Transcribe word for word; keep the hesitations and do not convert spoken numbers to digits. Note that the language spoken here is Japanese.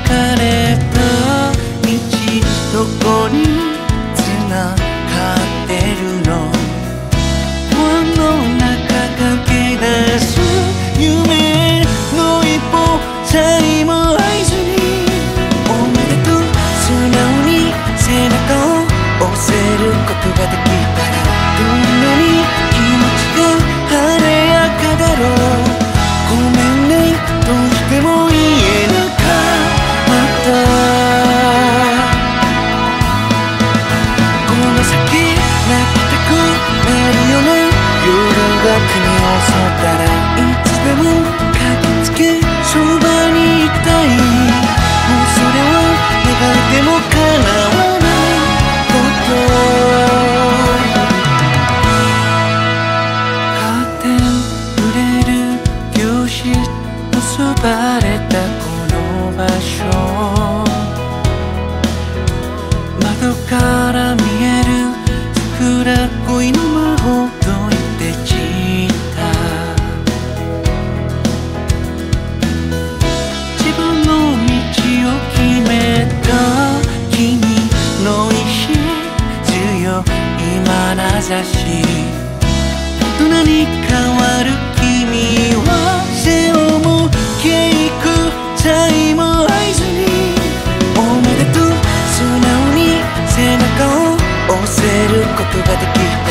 かれた道どこにつながってるの？輪の中駆け出す夢の一歩さえも合図におめでとう素直に背中を押せることができたらどんなに気持ちが晴れやかだろう。ごめんねどうしても言えなかったこの先泣きたくなるような夜が君を襲ったらいつでも駆けつけそばにいたい。もうそれは願っても叶わないことカーテン揺れる教室結ばれたこの場所窓から見える桜恋の魔法と言って散った自分の道を決めた君の意志強い眼差し大人に変わる君は背を向けいくさえも合図におめでとう素直に背中を押せることができた